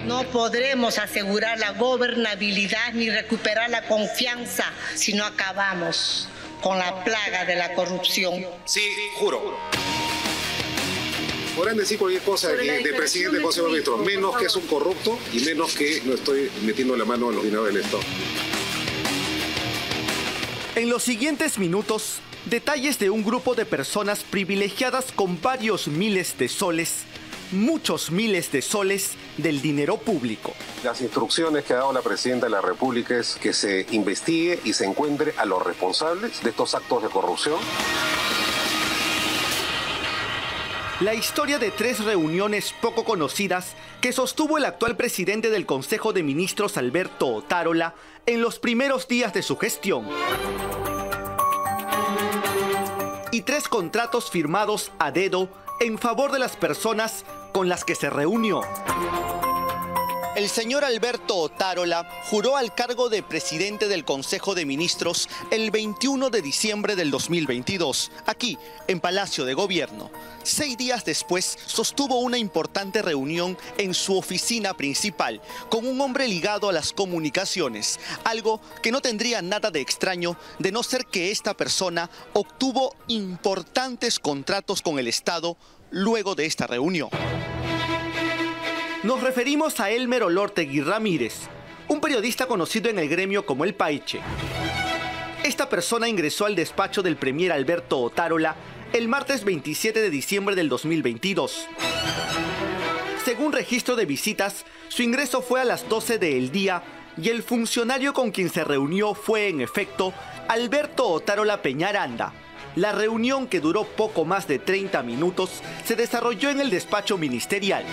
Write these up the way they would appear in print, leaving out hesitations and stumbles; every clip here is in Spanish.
No podremos asegurar la gobernabilidad ni recuperar la confianza si no acabamos con la plaga de la corrupción. Sí, juro. Podrán decir cualquier cosa de presidente del Consejo de Ministros, menos que es un corrupto y menos que no estoy metiendo la mano en los dineros del Estado. En los siguientes minutos, detalles de un grupo de personas privilegiadas con varios miles de soles, muchos miles de soles del dinero público. Las instrucciones que ha dado la Presidenta de la República es que se investigue y se encuentre a los responsables de estos actos de corrupción. La historia de 3 reuniones poco conocidas que sostuvo el actual presidente del Consejo de Ministros, Alberto Otárola, en los primeros días de su gestión. Y 3 contratos firmados a dedo en favor de las personas con las que se reunió. El señor Alberto Otárola juró al cargo de presidente del Consejo de Ministros el 21 de diciembre del 2022, aquí, en Palacio de Gobierno. 6 días después, sostuvo una importante reunión en su oficina principal con un hombre ligado a las comunicaciones, algo que no tendría nada de extraño de no ser que esta persona obtuvo importantes contratos con el Estado luego de esta reunión. Nos referimos a Elmer Olórtegui Ramírez, un periodista conocido en el gremio como El Paiche. Esta persona ingresó al despacho del premier Alberto Otárola el martes 27 de diciembre del 2022. Según registro de visitas, su ingreso fue a las 12 del día y el funcionario con quien se reunió fue, en efecto, Alberto Otárola Peñaranda. La reunión, que duró poco más de 30 minutos, se desarrolló en el despacho ministerial.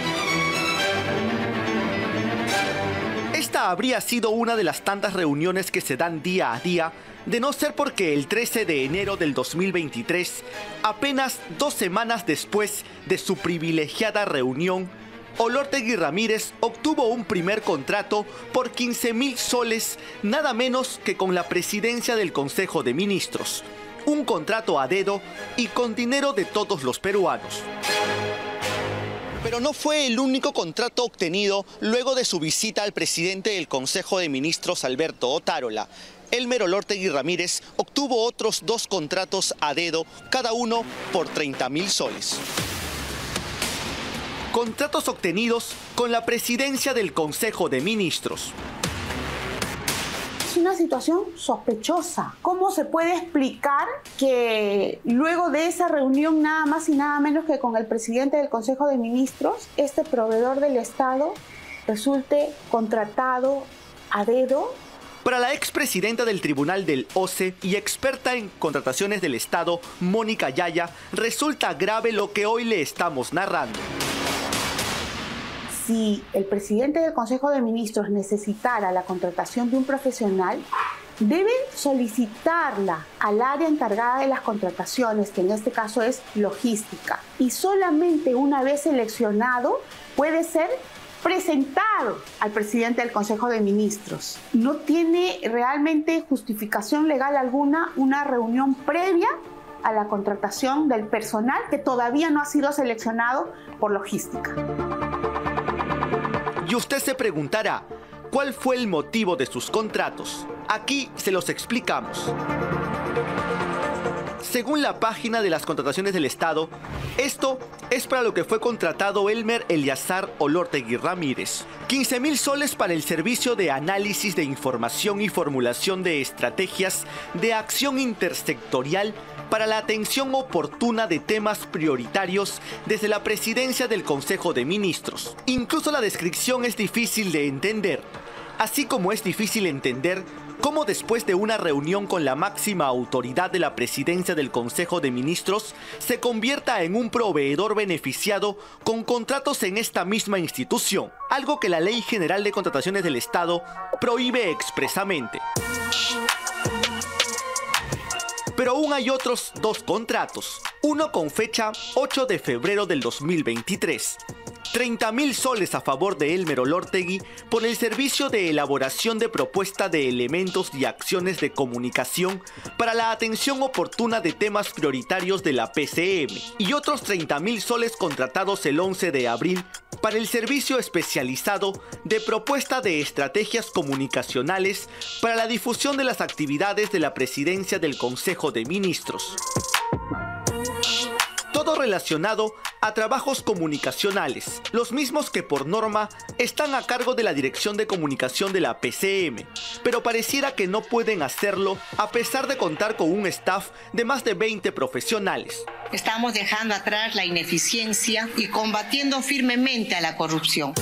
Esta habría sido una de las tantas reuniones que se dan día a día, de no ser porque el 13 de enero del 2023, apenas 2 semanas después de su privilegiada reunión, Olórtegui Ramírez obtuvo un primer contrato por 15.000 soles, nada menos que con la presidencia del Consejo de Ministros. Un contrato a dedo y con dinero de todos los peruanos. Pero no fue el único contrato obtenido luego de su visita al presidente del Consejo de Ministros, Alberto Otárola. Elmer Olórtegui Ramírez obtuvo otros 2 contratos a dedo, cada uno por 30.000 soles. Contratos obtenidos con la presidencia del Consejo de Ministros. Es una situación sospechosa. ¿Cómo se puede explicar que luego de esa reunión, nada más y nada menos que con el presidente del Consejo de Ministros, este proveedor del Estado resulte contratado a dedo? Para la expresidenta del Tribunal del OCE y experta en contrataciones del Estado, Mónica Yaya, resulta grave lo que hoy le estamos narrando. Si el presidente del Consejo de Ministros necesitara la contratación de un profesional, debe solicitarla al área encargada de las contrataciones, que en este caso es logística. Y solamente una vez seleccionado puede ser presentado al presidente del Consejo de Ministros. No tiene realmente justificación legal alguna una reunión previa a la contratación del personal que todavía no ha sido seleccionado por logística. Y usted se preguntará, ¿cuál fue el motivo de sus contratos? Aquí se los explicamos. Según la página de las contrataciones del Estado, esto es para lo que fue contratado Elmer Eliazar Olórtegui Ramírez. 15.000 soles para el servicio de análisis de información y formulación de estrategias de acción intersectorial para la atención oportuna de temas prioritarios desde la presidencia del Consejo de Ministros. Incluso la descripción es difícil de entender, así como es difícil entender cómo después de una reunión con la máxima autoridad de la presidencia del Consejo de Ministros se convierta en un proveedor beneficiado con contratos en esta misma institución, algo que la Ley General de Contrataciones del Estado prohíbe expresamente. Pero aún hay otros 2 contratos, uno con fecha 8 de febrero del 2023 30.000 soles a favor de Elmer Olortegui por el servicio de elaboración de propuesta de elementos y acciones de comunicación para la atención oportuna de temas prioritarios de la PCM, y otros 30.000 soles contratados el 11 de abril para el servicio especializado de propuesta de estrategias comunicacionales para la difusión de las actividades de la Presidencia del Consejo de Ministros. Todo relacionado a trabajos comunicacionales, los mismos que por norma están a cargo de la Dirección de Comunicación de la PCM, pero pareciera que no pueden hacerlo a pesar de contar con un staff de más de 20 profesionales. Estamos dejando atrás la ineficiencia y combatiendo firmemente a la corrupción.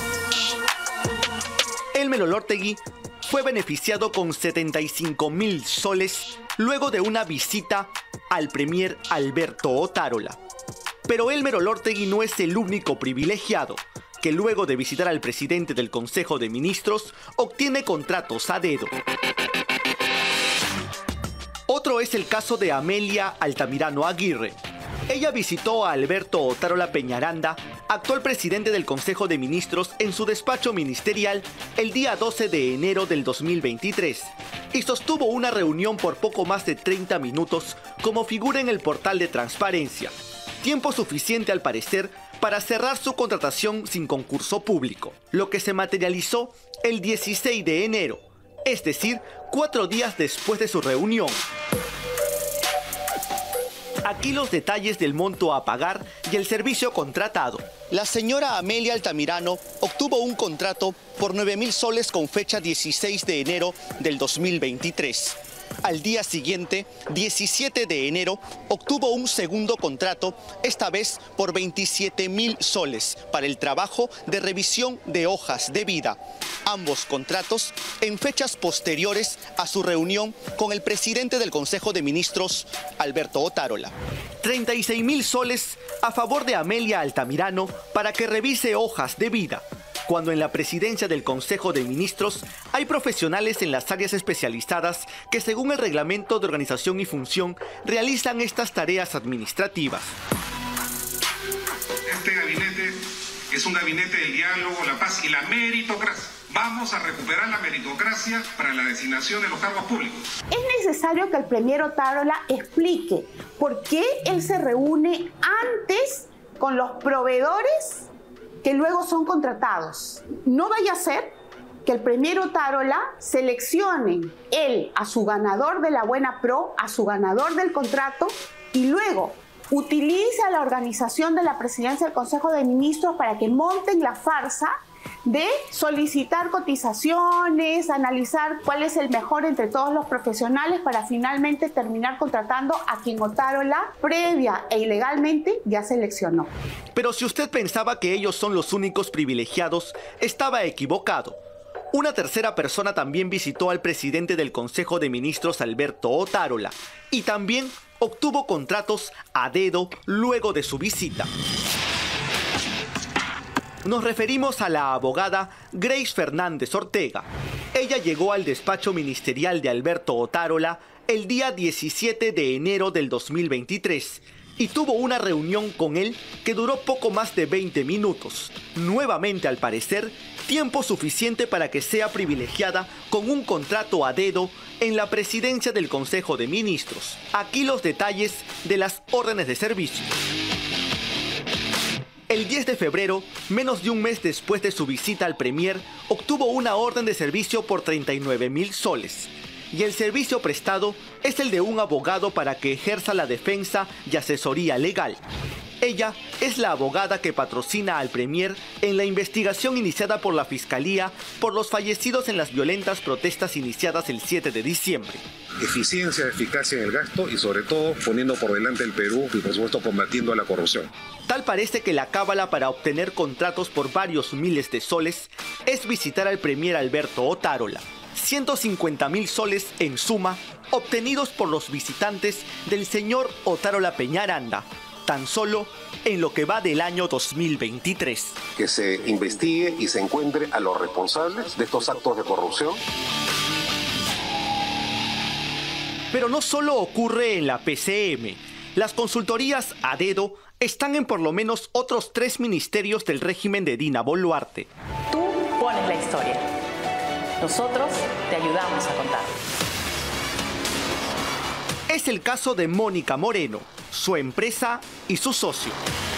Elmer Olortegui fue beneficiado con 75.000 soles luego de una visita al premier Alberto Otárola. Pero Elmer Olortegui no es el único privilegiado que luego de visitar al presidente del Consejo de Ministros obtiene contratos a dedo. Otro es el caso de Amelia Altamirano Aguirre. Ella visitó a Alberto Otárola Peñaranda, actual presidente del Consejo de Ministros, en su despacho ministerial el día 12 de enero del 2023 y sostuvo una reunión por poco más de 30 minutos, como figura en el portal de transparencia. Tiempo suficiente, al parecer, para cerrar su contratación sin concurso público, lo que se materializó el 16 de enero, es decir, 4 días después de su reunión. Aquí los detalles del monto a pagar y el servicio contratado. La señora Amelia Altamirano obtuvo un contrato por 9.000 soles con fecha 16 de enero del 2023. Al día siguiente, 17 de enero, obtuvo un segundo contrato, esta vez por 27.000 soles, para el trabajo de revisión de hojas de vida. Ambos contratos en fechas posteriores a su reunión con el presidente del Consejo de Ministros, Alberto Otárola. 36.000 soles a favor de Amelia Altamirano para que revise hojas de vida, cuando en la presidencia del Consejo de Ministros hay profesionales en las áreas especializadas que, según el reglamento de organización y función, realizan estas tareas administrativas. Este gabinete es un gabinete del diálogo, la paz y la meritocracia. Vamos a recuperar la meritocracia para la designación de los cargos públicos. Es necesario que el premier Otárola explique por qué él se reúne antes con los proveedores que luego son contratados. No vaya a ser que el premier Otárola seleccione él a su ganador de la buena pro, a su ganador del contrato, y luego utilice a la organización de la presidencia del Consejo de Ministros para que monten la farsa de solicitar cotizaciones, analizar cuál es el mejor entre todos los profesionales para finalmente terminar contratando a quien Otárola previa e ilegalmente ya seleccionó. Pero si usted pensaba que ellos son los únicos privilegiados, estaba equivocado. Una tercera persona también visitó al presidente del Consejo de Ministros, Alberto Otárola, y también obtuvo contratos a dedo luego de su visita. Nos referimos a la abogada Grace Fernández Ortega. Ella llegó al despacho ministerial de Alberto Otárola el día 17 de enero del 2023 y tuvo una reunión con él que duró poco más de 20 minutos. Nuevamente, al parecer, tiempo suficiente para que sea privilegiada con un contrato a dedo en la presidencia del Consejo de Ministros. Aquí los detalles de las órdenes de servicio. El 10 de febrero, menos de un mes después de su visita al premier, obtuvo una orden de servicio por 39.000 soles. Y el servicio prestado es el de un abogado para que ejerza la defensa y asesoría legal. Ella es la abogada que patrocina al premier en la investigación iniciada por la Fiscalía por los fallecidos en las violentas protestas iniciadas el 7 de diciembre. Eficiencia, eficacia en el gasto y sobre todo poniendo por delante el Perú y por supuesto combatiendo a la corrupción. Tal parece que la cábala para obtener contratos por varios miles de soles es visitar al premier Alberto Otárola. 150.000 soles en suma obtenidos por los visitantes del señor Otárola Peñaranda, tan solo en lo que va del año 2023. Que se investigue y se encuentre a los responsables de estos actos de corrupción. Pero no solo ocurre en la PCM. Las consultorías a dedo están en por lo menos otros 3 ministerios del régimen de Dina Boluarte. Tú pones la historia. Nosotros te ayudamos a contar. Es el caso de Mónica Moreno, su empresa y su socio.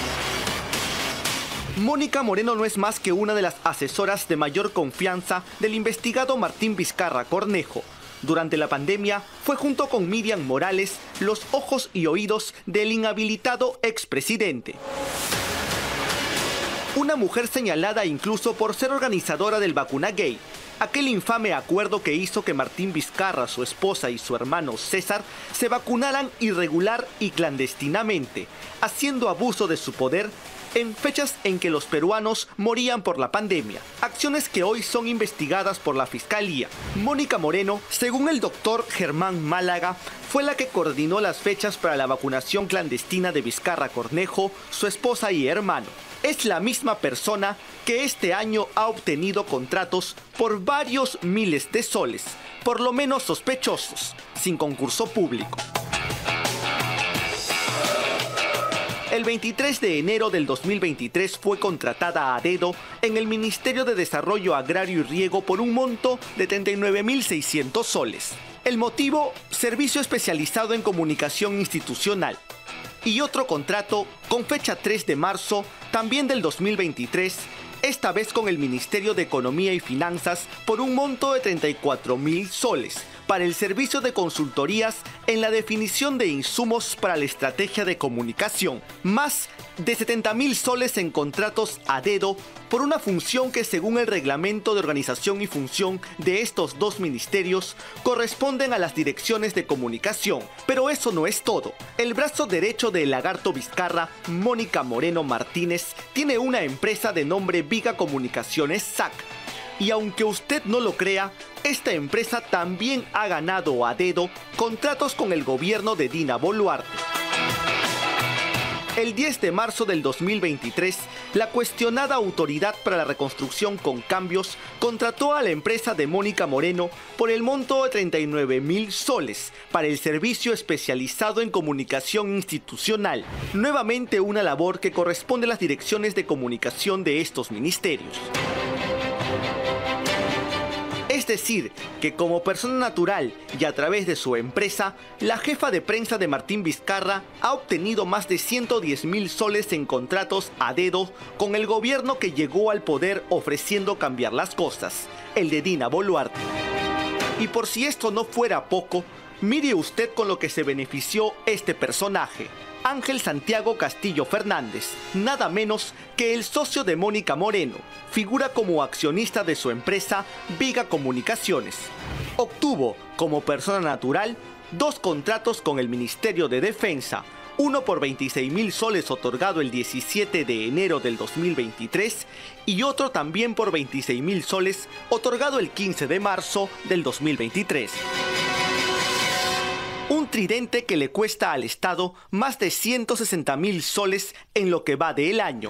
Mónica Moreno no es más que una de las asesoras de mayor confianza del investigado Martín Vizcarra Cornejo. Durante la pandemia fue junto con Miriam Morales los ojos y oídos del inhabilitado expresidente. Una mujer señalada incluso por ser organizadora del Vacunagate, aquel infame acuerdo que hizo que Martín Vizcarra, su esposa y su hermano César se vacunaran irregular y clandestinamente, haciendo abuso de su poder en fechas en que los peruanos morían por la pandemia. Acciones que hoy son investigadas por la Fiscalía. Mónica Moreno, según el doctor Germán Málaga, fue la que coordinó las fechas para la vacunación clandestina de Vizcarra Cornejo, su esposa y hermano. Es la misma persona que este año ha obtenido contratos por varios miles de soles, por lo menos sospechosos, sin concurso público. El 23 de enero del 2023 fue contratada a dedo en el Ministerio de Desarrollo Agrario y Riego por un monto de 39.600 soles. El motivo, servicio especializado en comunicación institucional. Y otro contrato con fecha 3 de marzo, también del 2023, esta vez con el Ministerio de Economía y Finanzas por un monto de 34.000 soles para el servicio de consultorías en la definición de insumos para la estrategia de comunicación, más de 70.000 soles en contratos a dedo por una función que, según el reglamento de organización y función de estos dos ministerios, corresponden a las direcciones de comunicación. Pero eso no es todo. El brazo derecho del lagarto Vizcarra, Mónica Moreno Martínez, tiene una empresa de nombre Viga Comunicaciones SAC. Y aunque usted no lo crea, esta empresa también ha ganado a dedo contratos con el gobierno de Dina Boluarte. El 10 de marzo del 2023, la cuestionada Autoridad para la Reconstrucción con Cambios contrató a la empresa de Mónica Moreno por el monto de 39.000 soles para el servicio especializado en comunicación institucional, nuevamente una labor que corresponde a las direcciones de comunicación de estos ministerios. Es decir, que como persona natural y a través de su empresa, la jefa de prensa de Martín Vizcarra ha obtenido más de 110.000 soles en contratos a dedo con el gobierno que llegó al poder ofreciendo cambiar las cosas, el de Dina Boluarte. Y por si esto no fuera poco, mire usted con lo que se benefició este personaje, Ángel Santiago Castillo Fernández, nada menos que el socio de Mónica Moreno, figura como accionista de su empresa Viga Comunicaciones. Obtuvo, como persona natural, 2 contratos con el Ministerio de Defensa, uno por 26.000 soles otorgado el 17 de enero del 2023 y otro también por 26.000 soles otorgado el 15 de marzo del 2023. Un tridente que le cuesta al Estado más de 160.000 soles en lo que va del año.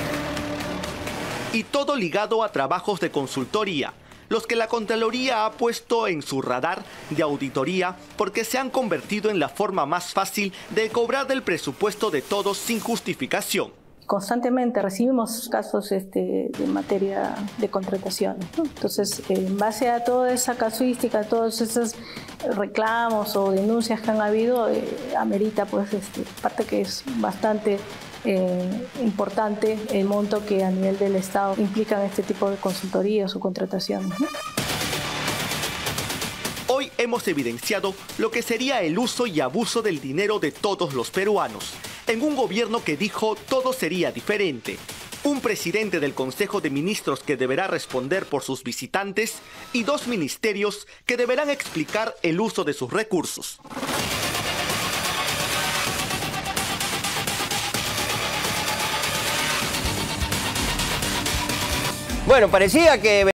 Y todo ligado a trabajos de consultoría, los que la Contraloría ha puesto en su radar de auditoría porque se han convertido en la forma más fácil de cobrar del presupuesto de todos sin justificación. Constantemente recibimos casos de materia de contrataciones, ¿no? Entonces, en base a toda esa casuística, a todos esos reclamos o denuncias que han habido, amerita pues parte que es bastante importante el monto que a nivel del Estado implican este tipo de consultorías o contrataciones, ¿no? Hoy hemos evidenciado lo que sería el uso y abuso del dinero de todos los peruanos, en un gobierno que dijo todo sería diferente, un presidente del Consejo de Ministros que deberá responder por sus visitantes y 2 ministerios que deberán explicar el uso de sus recursos. Bueno, parecía que